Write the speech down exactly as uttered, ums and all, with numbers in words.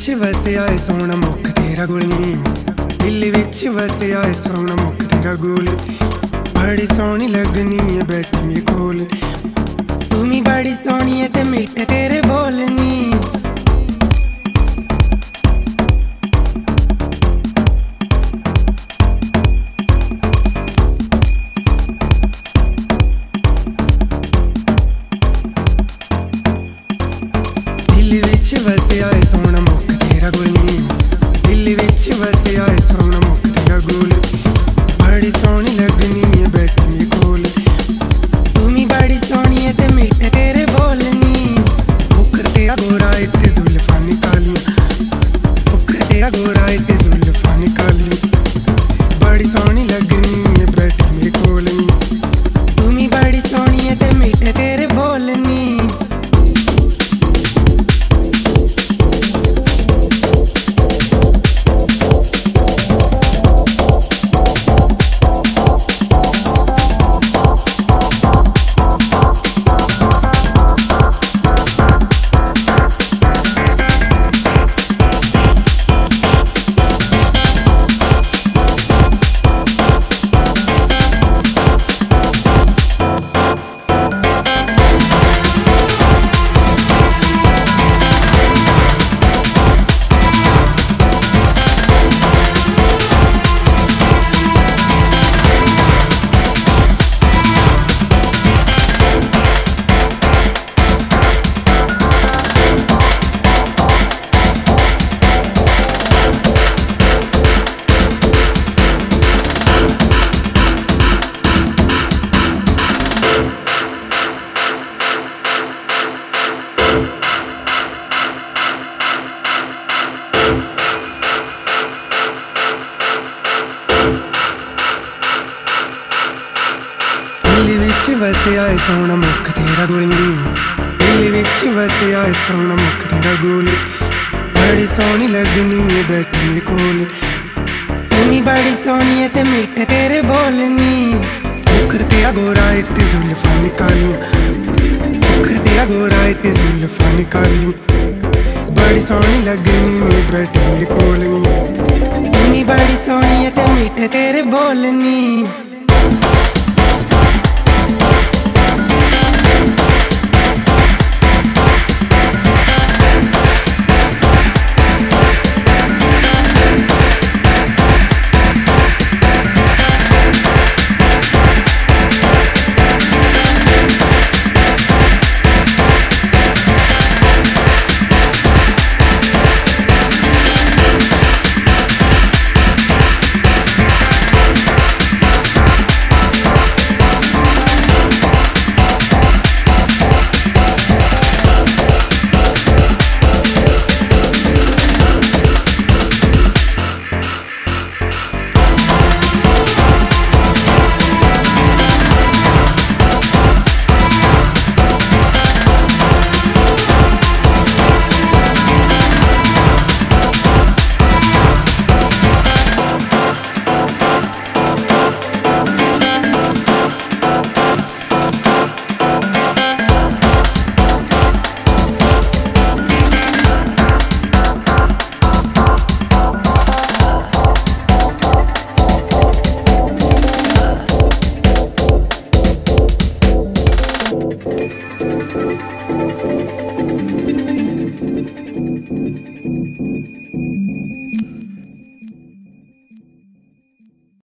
विच वसिया ऐ सोहना मुख तेरा गुलनी, दिल विच वसिया ऐ सोहना मुख तेरा गुल। बड़ी सोहनी लगनी है बैठी मेरे कोल, तुमी बड़ी सोहनी है ते मिठ तेरे बोलनी। दिल विच वसिया ऐ सोहना मुख तेरा गुलनी, दिल विच वसिया ऐ सोहना मुख तेरा गुल। बड़ी सोहनी लगनी है बैठी मेरे कोल, तुमी बड़ी सोहनी है ते मिठ तेरे बोलनी। मुख तेरा गोरा है ते जुल्फां निकालियां, मुख तेरा गोरा है ते जुल्फां निकालियां। बड़ी सोहनी लगनी है बैठी मेरे कोल, तुमी बड़ी सोहनी है ते मिठ तेरे बोलनी। दिल विच वसिया ऐ सोहना मुख तेरा गुलनी, दिल विच वसिया ऐ सोहना मुख तेरा गुल। बड़ी सोहनी लगनी है बैठी मेरे कोल, तुमी बड़ी सोहनी है ते मिठ तेरे बोलनी। मुख तेरा गोरा है ते जुल्फां निकालियां, मुख तेरा गोरा है ते जुल्फां निकालियां। बड़ी सोहनी लगनी है बैठी मेरे कोल, तुमी बड़ी सोहनी है ते मिठ तेरे बोलनी।